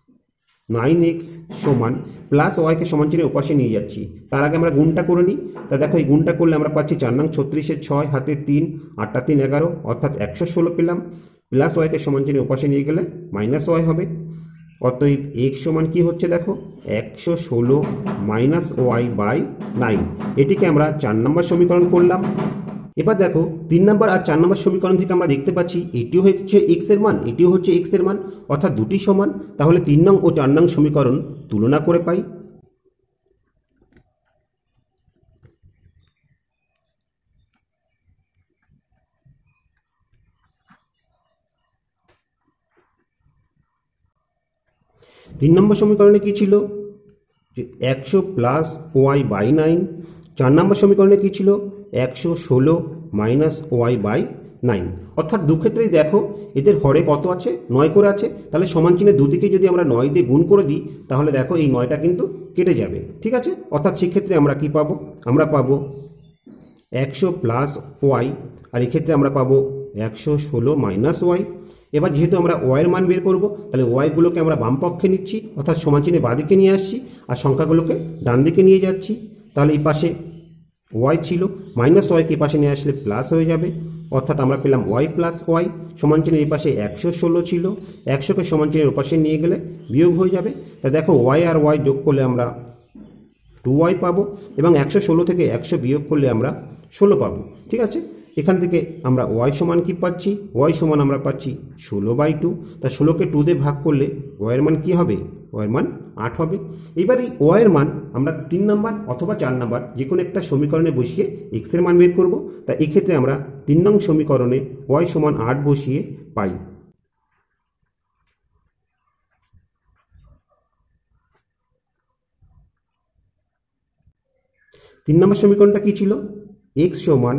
Speaker 1: নাইন এক্স সমান, প্লাস ওয়াইকে সমান চিহ্নের ওপাশে নিয়ে যাচ্ছি, তার আগে আমরা গুণটা করে নিই। তা দেখো এই গুণটা করলে আমরা পাচ্ছি চার নং ছত্রিশের ছয়, হাতে তিন, আটটা তিন এগারো, অর্থাৎ একশো ষোলো পেলাম। প্লাস ওয়াইকে সমান চিহ্নের ওপাশে নিয়ে গেলে মাইনাস ওয়াই হবে। অতএব এক্স সমান কি হচ্ছে দেখো, একশো ষোলো মাইনাস ওয়াই বাই নাইন। এটিকে আমরা চার নম্বর সমীকরণ করলাম। এবার দেখো তিন নম্বর আর চার নম্বর সমীকরণ থেকে আমরা দেখতে পাচ্ছি এটিও হচ্ছে এক্স এর মান, এটিও হচ্ছে এক্স এর মান, অর্থাৎ দুটি সমান। তাহলে তিন নং ও চার নং সমীকরণ তুলনা করে পাই।
Speaker 2: তিন নম্বর সমীকরণে কী ছিল, যে একশো প্লাস ওয়াই বাই নাইন। চার নম্বর সমীকরণে কী ছিল, একশো ষোলো মাইনাস ওয়াই বাই নাইন। অর্থাৎ দুক্ষেত্রেই দেখো এদের হরে কত আছে, নয় করে আছে। তাহলে সমান চিহ্নের দুদিকে যদি আমরা নয় দিয়ে গুণ করে দিই তাহলে দেখো এই নয়টা কিন্তু কেটে যাবে, ঠিক আছে। অর্থাৎ সেক্ষেত্রে আমরা কি পাবো, আমরা পাবো একশো প্লাস ওয়াই, আর এক্ষেত্রে আমরা পাবো একশো ষোলো মাইনাস ওয়াই। এবার যেহেতু আমরা ওয়াইয়ের মান বের করব, তাহলে ওয়াইগুলোকে আমরা বাম পক্ষে নিচ্ছি, অর্থাৎ সমান চিহ্নে বাঁদিকে নিয়ে আসছি, আর সংখ্যাগুলোকে ডান দিকে নিয়ে যাচ্ছি। তাহলে এই পাশে ওয়াই ছিল, মাইনাস ওয়াইকে এই পাশে নিয়ে আসলে প্লাস হয়ে যাবে, অর্থাৎ আমরা পেলাম ওয়াই প্লাস ওয়াই। সমান চিহ্নের এই পাশে একশো ষোলো ছিল, একশোকে সমান চিহ্নের ওপাশে নিয়ে গেলে বিয়োগ হয়ে যাবে। তা দেখো ওয়াই আর ওয়াই যোগ করলে আমরা টু ওয়াই পাবো, এবং একশো ষোলো থেকে একশো বিয়োগ করলে আমরা ষোলো পাবো, ঠিক আছে। এখান থেকে আমরা ওয়াই সমান কী পাচ্ছি, ওয়াই সমান আমরা পাচ্ছি ষোলো বাই টু। তা ষোলোকে টু দিয়ে ভাগ করলে ওয়াইয়ের মান কী হবে, ওয়াইয়ের মান আট হবে। এবার এই ওয়াইয়ের মান আমরা তিন নম্বর অথবা চার নম্বর যে কোনো একটা সমীকরণে বসিয়ে এক্সের মান বের করব। তা এক্ষেত্রে আমরা তিন নং সমীকরণে ওয়াই সমান আট বসিয়ে পাই। তিন নম্বর সমীকরণটা কী ছিল, এক্স সমান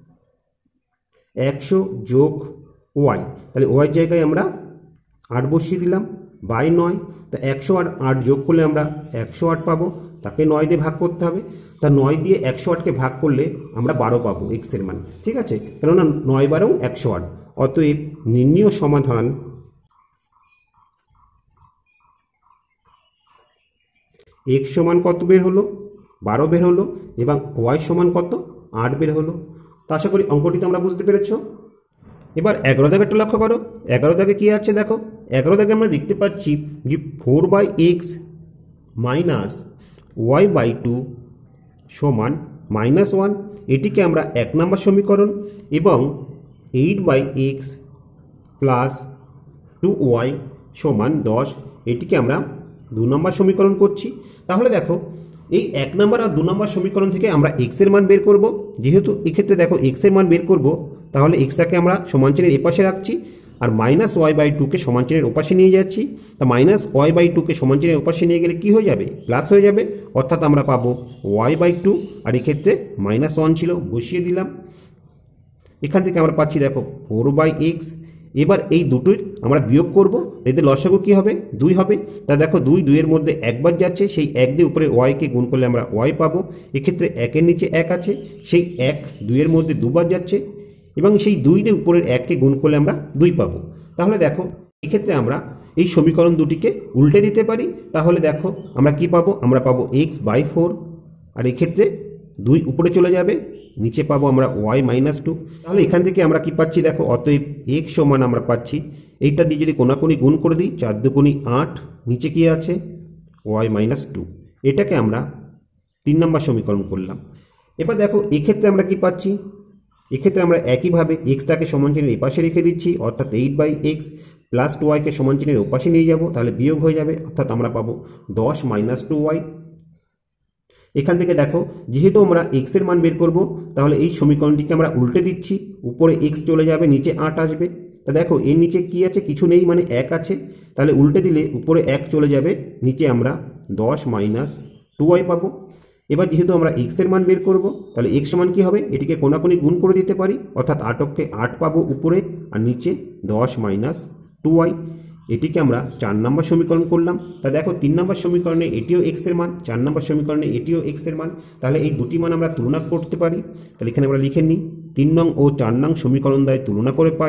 Speaker 2: একশো যোগ ওয়াই। তাহলে ওয়াই জায়গায় আমরা আট বসিয়ে দিলাম, বাই নয়। তা একশো আট আট যোগ করলে আমরা একশো আট পাবো, তাকে নয় দিয়ে ভাগ করতে হবে। তা নয় দিয়ে একশো আটকে ভাগ করলে আমরা বারো পাবো এক্সের মান, ঠিক আছে। কেননা নয় বারো একশো আট। অতএব নির্ণীয় সমাধান এক্স সমান কত বের হলো, বারো বের হলো, এবং ওয়াই সমান কত, আট বের হলো। তা আশা করি অঙ্কটি তোমরা বুঝতে পেরেছ। এবার এগারো দাগেরটা লক্ষ্য করো। এগারো দাগে কী আছে দেখো, এগারো দাগে আমরা দেখতে পাচ্ছি যে four by x minus Y by two সমান মাইনাস ওয়ান। এটিকে আমরা এক নম্বর সমীকরণ, এবং eight by x plus two y সমান দশ, এটিকে আমরা দু নম্বর সমীকরণ করছি। তাহলে দেখো এই এক নম্বর আর দু নম্বর সমীকরণ থেকে আমরা এক্সের মান বের করব। যেহেতু এক্ষেত্রে দেখো এক্সের মান বের করব, তাহলে এক্সটাকে আমরা সমান চিহ্নের এপাশে রাখছি, আর মাইনাস ওয়াই বাই টুকে সমান চিহ্নের ওপাশে নিয়ে যাচ্ছি। তা মাইনাস ওয়াই বাই টুকে সমান চিহ্নের ওপাশে নিয়ে গেলে কী হয়ে যাবে, প্লাস হয়ে যাবে। অর্থাৎ আমরা পাবো ওয়াই বাই টু, আর এক্ষেত্রে মাইনাস ওয়ান ছিল, বসিয়ে দিলাম। এখান থেকে আমরা পাচ্ছি দেখো ফোর বাই এক্স। এবার এই দুটোর আমরা বিয়োগ করব, এদের লসাগু কী হবে, দুই হবে। তা দেখো দুই দুইয়ের মধ্যে একবার যাচ্ছে, সেই এক দিয়ে উপরে ওয়াইকে গুণ করলে আমরা ওয়াই পাবো। এক্ষেত্রে একের নিচে এক আছে, সেই এক দুইয়ের মধ্যে দুবার যাচ্ছে, এবং সেই দুই দিয়ে উপরের এককে গুণ করলে আমরা দুই পাবো। তাহলে দেখো এক্ষেত্রে আমরা এই সমীকরণ দুটিকে উল্টে দিতে পারি। তাহলে দেখো আমরা কি পাবো, আমরা পাবো এক্স বাই ফোর, আর এক্ষেত্রে দুই উপরে চলে যাবে, নিচে পাবো আমরা ওয়াই মাইনাস টু। তাহলে এখান থেকে আমরা কি পাচ্ছি দেখো, অতএব এক্স সমান আমরা পাচ্ছি, এইটা দিয়ে যদি কোনাকুনি গুণ করে দিই, চার দুগুণি আট, নিচে কি আছে ওয়াই মাইনাস টু। এটাকে আমরা তিন নম্বর সমীকরণ করলাম। এবার দেখো এক্ষেত্রে আমরা কি পাচ্ছি, এক্ষেত্রে আমরা একইভাবে এক্সটাকে সমান চিহ্নের এপাশে রেখে দিচ্ছি, অর্থাৎ eight by x plus two ওয়াইকে সমান চিহ্নের ওপাশে নিয়ে যাব, তাহলে বিয়োগ হয়ে যাবে, অর্থাৎ আমরা পাবো দশ মাইনাস টু ওয়াই। এখান থেকে দেখো যেহেতু আমরা এক্সের মান বের করব, তাহলে এই সমীকরণটিকে আমরা উল্টে দিচ্ছি, উপরে এক্স চলে যাবে, নিচে আট আসবে। তা দেখো এর নিচে কি আছে, কিছু নেই, মানে এক আছে। তাহলে উল্টে দিলে উপরে এক চলে যাবে, নিচে আমরা দশ মাইনাস টু ওয়াই পাবো। এবার যেহেতু আমরা এক্সের মান বের করব, তাহলে এক্স সমান কী হবে, এটিকে কোনাকুনি গুণ করে দিতে পারি, অর্থাৎ আটককে আট পাবো উপরে, আর নিচে দশ মাইনাস টু ওয়াই। এটিকে আমরা চার নম্বর সমীকরণ করলাম। তা দেখো তিন নম্বর সমীকরণে এটিও এক্সের মান, চার নম্বর সমীকরণে এটিও এক্সের মান। তাহলে এই দুটি মান আমরা তুলনা করতে পারি। তাহলে এখানে আমরা লিখে নিই, তিন নং ও চার নং সমীকরণ দ্বারা তুলনা করে পাই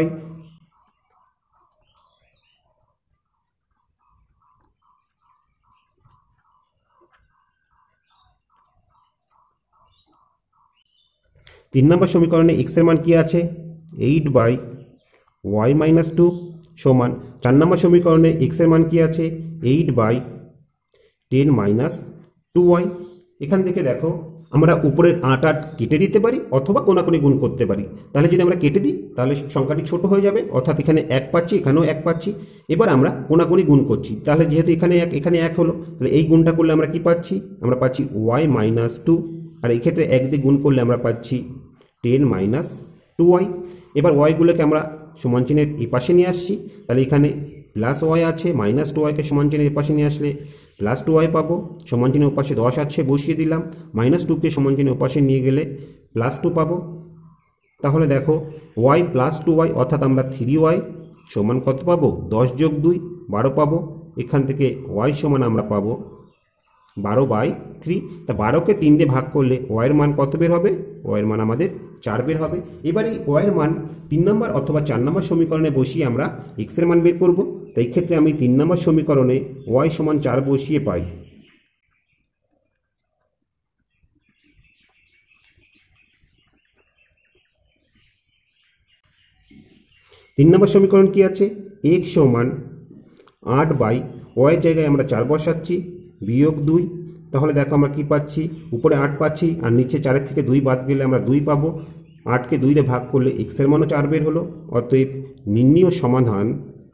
Speaker 2: তিন নম্বর সমীকরণে এক্সের মান কি আছে, eight by Y minus two সমান চার নম্বর সমীকরণে এক্সের মান কি আছে, eight by ten minus two y. এখান থেকে দেখো আমরা উপরের আট আট কেটে দিতে পারি, অথবা কোনাকুনি গুণ করতে পারি। তাহলে যদি আমরা কেটে দিই তাহলে সংখ্যাটি ছোট হয়ে যাবে, অর্থাৎ এখানে এক পাচ্ছি, এখানেও এক পাচ্ছি। এবার আমরা কোনাকুনি গুণ করছি, তাহলে যেহেতু এখানে এক এখানে এক হলো, তাহলে এই গুণটা করলে আমরা কি পাচ্ছি, আমরা পাচ্ছি ওয়াই মাইনাস টু, আর এই ক্ষেত্রে এক দিয়ে গুণ করলে আমরা পাচ্ছি টেন মাইনাস টু ওয়াই। এবার ওয়াইগুলোকে আমরা সমান চিহ্নের এই পাশে নিয়ে আসছি, তাহলে এখানে প্লাস ওয়াই আছে, মাইনাস টু ওয়াইকে সমান চিহ্নের এপাশে নিয়ে আসলে প্লাস টু ওয়াই পাবো। সমান চিহ্নের ওপাশে দশ আছে, বসিয়ে দিলাম। মাইনাস টুকে সমান চিহ্নের ওপাশে নিয়ে গেলে প্লাস টু পাবো। তাহলে দেখো ওয়াই প্লাস টু ওয়াই অর্থাৎ আমরা থ্রি ওয়াই সমান কত পাবো? দশ যোগ দুই বারো পাবো। এখান থেকে ওয়াই সমান আমরা পাবো বারো বাই থ্রি। তা বারোকে তিন দিয়ে ভাগ করলে ওয়াইয়ের মান কত বের হবে? ওয়াইয়ের মান আমাদের চার বের হবে। এবার এই ওয়াইয়ের মান তিন নম্বর অথবা চার নম্বর সমীকরণে বসিয়ে আমরা এক্সের মান বের করব। তাই ক্ষেত্রে আমি তিন নম্বর সমীকরণে ওয়াই সমান চার বসিয়ে পাই তিন নম্বর সমীকরণ কি আছে? এক্স সমান আট বাই ওয়াইয়ের জায়গায় আমরা চার বসাচ্ছি, বিয়োগ দুই। তাহলে দেখো আমরা কি পাচ্ছি? উপরে আট পাচ্ছি আর নিচে চারের থেকে দুই বাদ গেলে আমরা দুই পাবো। আটকে দুই দিয়ে ভাগ করলে এক্সের মানও চার বের হলো। অতএব নির্ণীয় সমাধান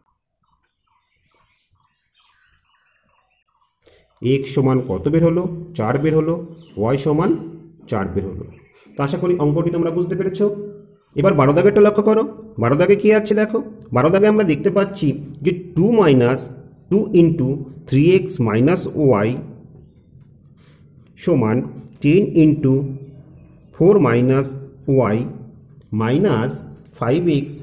Speaker 2: এক্স সমান কত বের হলো? চার বের হলো। ওয়াই সমান চার বের হলো। তো আশা করি অঙ্কটি তোমরা বুঝতে পেরেছো। এবার বারো দাগেরটা লক্ষ্য করো। বারো দাগে কী আছে দেখো। বারো দাগে আমরা দেখতে পাচ্ছি যে two minus two into three x minus y সমান ten into four minus y minus five x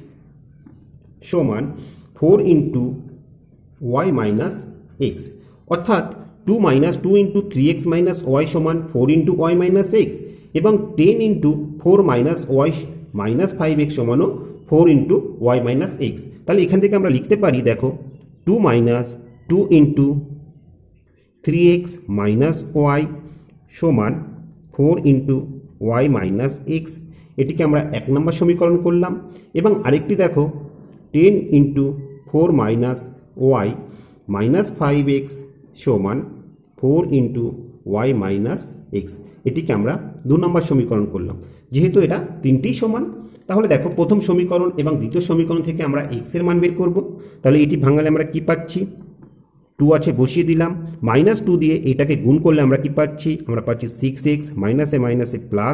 Speaker 2: সমান four into y minus x. অর্থাৎ two minus two into three x minus y সমান four into y minus x এবং ten into four minus y minus five x সমানও four into y minus x. তাহলে এখান থেকে আমরা লিখতে পারি দেখো two minus two into three x minus y সমান four into y minus x. এটিকে আমরা এক নম্বর সমীকরণ করলাম। এবং আরেকটি দেখো ten into four minus y minus five x সমান four into y minus x. এটিকে আমরা দু নম্বর সমীকরণ করলাম। যেহেতু এটা তিনটেই সমান, তাহলে দেখো প্রথম সমীকরণ এবং দ্বিতীয় সমীকরণ থেকে আমরা এক্সের মান বের করব। তাহলে এটি ভাঙালে আমরা কি পাচ্ছি? টু আছে, বসিয়ে দিলাম। মাইনাস টু দিয়ে এটাকে গুণ করলে আমরা কি পাচ্ছি? আমরা পাচ্ছি সিক্স এক্স মাইনাসে মাইনাসে প্লাস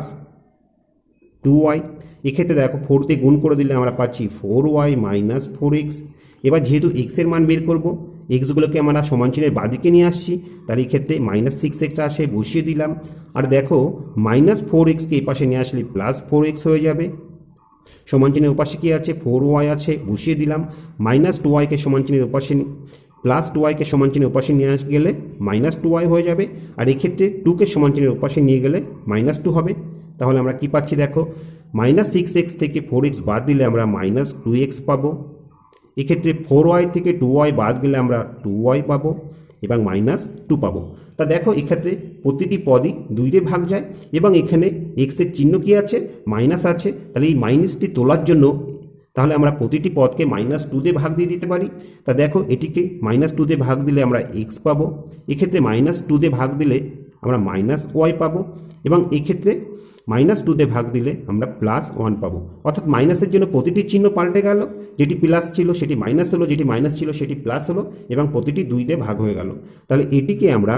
Speaker 2: টু ওয়াই। এক্ষেত্রে দেখো ফোর দিয়ে গুণ করে দিলে আমরা পাচ্ছি four y minus four x. এবার যেহেতু এক্সের মান বের করব, এক্সগুলোকে আমরা সমান চিহ্নের বাদিকে নিয়ে আসছি। তার এই ক্ষেত্রে মাইনাস সিক্স এক্স আসে, বসিয়ে দিলাম। আর দেখো মাইনাস ফোর এক্সকে এই পাশে নিয়ে আসলে প্লাস ফোর এক্স হয়ে যাবে। সমান চিহ্নের ওপাশে কী আছে? ফোর ওয়াই আছে, বসিয়ে দিলাম। মাইনাস টু ওয়াইকে সমান চিহ্নের ওপাশে প্লাস টু ওয়াইকে সমান চিহ্নের ওপাশে নিয়ে গেলে মাইনাস টু ওয়াই হয়ে যাবে। আর এক্ষেত্রে টুকে সমান চিহ্নের ওপাশে নিয়ে গেলে মাইনাস টু হবে। তাহলে আমরা কি পাচ্ছি দেখো মাইনাস সিক্স এক্স থেকে ফোর এক্স বাদ দিলে আমরা মাইনাস টু এক্স পাবো। এক্ষেত্রে ফোর ওয়াই থেকে টু ওয়াই বাদ গেলে আমরা টু ওয়াই পাবো এবং মাইনাস টু পাবো। তা দেখো এক্ষেত্রে প্রতিটি পদই দুই দিয়ে ভাগ যায় এবং এখানে এক্সের চিহ্ন কি আছে? মাইনাস আছে। তাহলে এই মাইনাসটি তোলার জন্য তাহলে আমরা প্রতিটি পদকে মাইনাস টু দিয়ে ভাগ দিয়ে দিতে পারি। তা দেখো এটিকে মাইনাস টু দিয়ে ভাগ দিলে আমরা এক্স পাবো। এক্ষেত্রে মাইনাস টু দিয়ে ভাগ দিলে আমরা মাইনাস ওয়াই পাবো এবং এক্ষেত্রে মাইনাস টু দিয়ে ভাগ দিলে আমরা প্লাস ওয়ান পাবো। অর্থাৎ মাইনাসের জন্য প্রতিটি চিহ্ন পাল্টে গেল। যেটি প্লাস ছিল সেটি মাইনাস হলো, যেটি মাইনাস ছিল সেটি প্লাস হলো এবং প্রতিটি দুই দিয়ে ভাগ হয়ে গেল। তাহলে এটিকে আমরা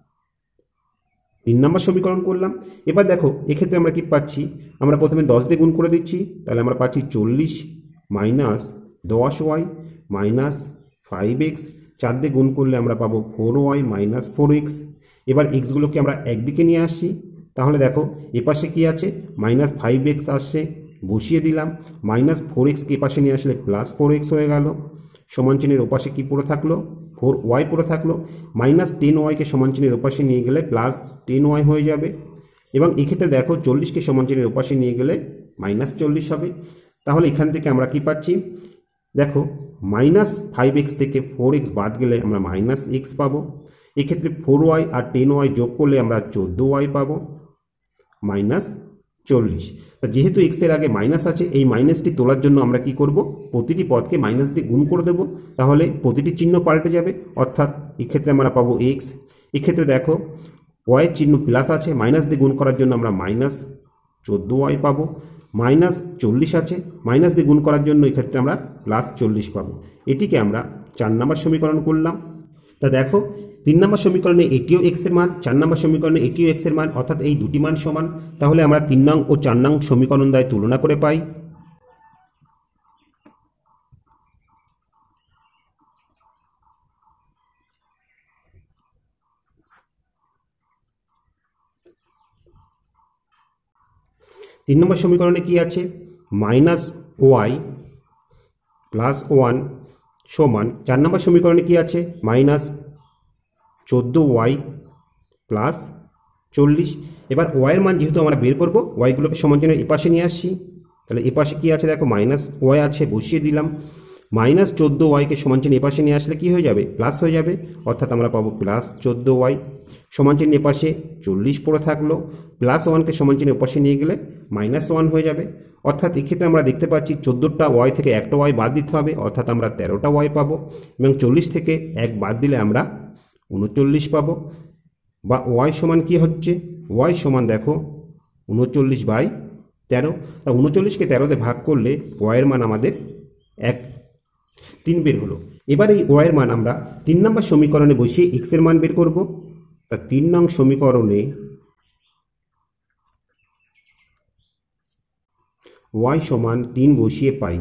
Speaker 2: তিন নম্বর সমীকরণ করলাম। এবার দেখো এক্ষেত্রে আমরা কি পাচ্ছি? আমরা প্রথমে দশ দিয়ে গুণ করে দিচ্ছি। তাহলে আমরা পাচ্ছি চল্লিশ মাইনাস দশ ওয়াই মাইনাস ফাইভ এক্স। চার দিয়ে গুণ করলে আমরা পাবো four y minus four x. এবার এক্সগুলোকে আমরা একদিকে নিয়ে আসছি। তাহলে দেখো এপাশে কি আছে? মাইনাস ফাইভ এক্স আসছে, বসিয়ে দিলাম। মাইনাস ফোর এক্সকে এপাশে নিয়ে আসলে প্লাস ফোর এক্স হয়ে গেল। সমান চিহ্নের ওপাশে কী পড়ে থাকলো? ফোর ওয়াই পড়ে থাকলো। মাইনাস টেন ওয়াইকে সমান চিহ্নের ওপাশে নিয়ে গেলে প্লাস টেন ওয়াই হয়ে যাবে এবং এক্ষেত্রে দেখো চল্লিশকে সমান চিহ্নের ওপাশে নিয়ে গেলে মাইনাস চল্লিশ হবে। তাহলে এখান থেকে আমরা কি পাচ্ছি দেখো মাইনাস ফাইভ এক্স থেকে ফোর এক্স বাদ গেলে আমরা মাইনাস এক্স পাবো। এক্ষেত্রে ফোর ওয়াই আর টেন ওয়াই যোগ করলে আমরা চোদ্দো ওয়াই পাবো মাইনাস চল্লিশ। তা যেহেতু এক্সের আগে মাইনাস আছে, এই মাইনাসটি তোলার জন্য আমরা কি করব? প্রতিটি পদকে মাইনাস দিয়ে গুণ করে দেব। তাহলে প্রতিটি চিহ্ন পাল্টে যাবে। অর্থাৎ এক্ষেত্রে আমরা পাবো এক্স। এক্ষেত্রে দেখো ওয়াইয়ের চিহ্ন প্লাস আছে, মাইনাস দিয়ে গুণ করার জন্য আমরা মাইনাস চোদ্দো ওয়াই পাবো। মাইনাস চল্লিশ আছে, মাইনাস দিয়ে গুণ করার জন্য এক্ষেত্রে আমরা প্লাস চল্লিশ পাবো। এটিকে আমরা চার নম্বর সমীকরণ করলাম। তা দেখো তিন নম্বর সমীকরণে এটিও এক্সের মান, চার নম্বর সমীকরণে এটিও এক্সের মান, অর্থাৎ এই দুটি মান সমান। তাহলে আমরা তিন নং ও চার নং সমীকরণ দ্বয় তুলনা করে পাই তিন নম্বর সমীকরণে কি আছে, মাইনাস ওয়াই প্লাস ওয়ান সমান, চার নম্বর সমীকরণে কি আছে, মাইনাস চোদ্দো ওয়াই প্লাস চল্লিশ। এবার ওয়াইয়ের মান যেহেতু আমরা বের করবো, ওয়াইগুলোকে সমানচিহ্নের এপাশে নিয়ে আসছি। তাহলে এপাশে কি আছে দেখো, মাইনাস ওয়াই আছে, বসিয়ে দিলাম। মাইনাস চোদ্দো ওয়াইকে সমানচিহ্ন এপাশে নিয়ে আসলে কি হয়ে যাবে, প্লাস হয়ে যাবে, অর্থাৎ আমরা পাবো প্লাস চোদ্দো ওয়াই। সমানচিহ্ন এপাশে চল্লিশ পড়ে থাকলো, প্লাস ওয়ানকে সমানচিহ্ন এপাশে নিয়ে গেলে মাইনাস ওয়ান হয়ে যাবে। অর্থাৎ এক্ষেত্রে আমরা দেখতে পাচ্ছি চোদ্দোটা ওয়াই থেকে একটা ওয়াই বাদ দিতে হবে, অর্থাৎ আমরা তেরোটা ওয়াই পাবো, এবং চল্লিশ থেকে এক বাদ দিলে আমরা উনচল্লিশ পাবো। বা ওয়াই সমান কি হচ্ছে, ওয়াই সমান দেখো উনচল্লিশ বাই তেরো। তা উনচল্লিশকে তেরোতে ভাগ করলে ওয়াইয়ের মান আমাদের এক তিন বের হলো। এবার এই ওয়াইয়ের মান আমরা তিন নম্বর সমীকরণে বসিয়ে এক্সের মান বের করব। তা তিন নং সমীকরণে ওয়াই সমান তিন বসিয়ে পাই।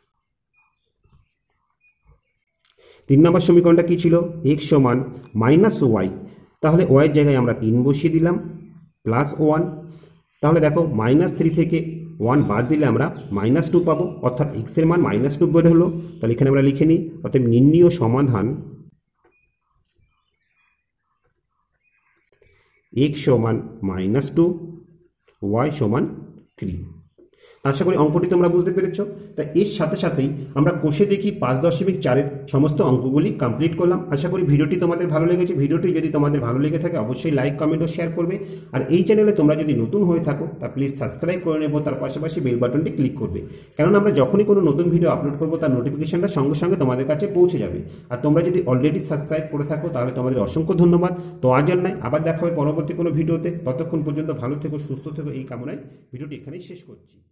Speaker 2: তিন নম্বর সমীকরণটা কি ছিল, এক্স সমান মাইনাস ওয়াই, তাহলে ওয়াইয়ের জায়গায় আমরা তিন বসিয়ে দিলাম, প্লাস ওয়ান। তাহলে দেখো মাইনাস থ্রি থেকে ওয়ান বাদ দিলে আমরা মাইনাস টু পাবো, অর্থাৎ এক্সের মান মাইনাস টু বের হলো। তাহলে এখানে আমরা লিখে নিই, অর্থাৎ নির্ণীয় সমাধান এক্স সমান মাইনাস টু, ওয়াই সমান থ্রি। আশা করি অঙ্কটি তোমরা বুঝতে পেরেছ। তা এর সাথে সাথেই আমরা কোষে দেখি পাঁচ দশমিক চারের সমস্ত অঙ্কগুলি কমপ্লিট করলাম। আশা করি ভিডিওটি তোমাদের ভালো লেগেছে। ভিডিওটি যদি তোমাদের ভালো লেগে থাকে অবশ্যই লাইক, কমেন্ট ও শেয়ার করবে। আর এই চ্যানেলে তোমরা যদি নতুন হয়ে থাকো তা প্লিজ সাবস্ক্রাইব করে নেবো, তার পাশাপাশি বেল বাটনটি ক্লিক করবে, কারণ আমরা যখনই কোনো নতুন ভিডিও আপলোড করবো তার নোটিফিকেশনটা সঙ্গে সঙ্গে তোমাদের কাছে পৌঁছে যাবে। আর তোমরা যদি অলরেডি সাবস্ক্রাইব করে থাকো তাহলে তোমাদের অসংখ্য ধন্যবাদ। তো আজ আর নয়, আবার দেখা হবে পরবর্তী কোনো ভিডিওতে। ততক্ষণ পর্যন্ত ভালো থেকো, সুস্থ থেকো, এই কামনায় ভিডিওটি এখানেই শেষ করছি।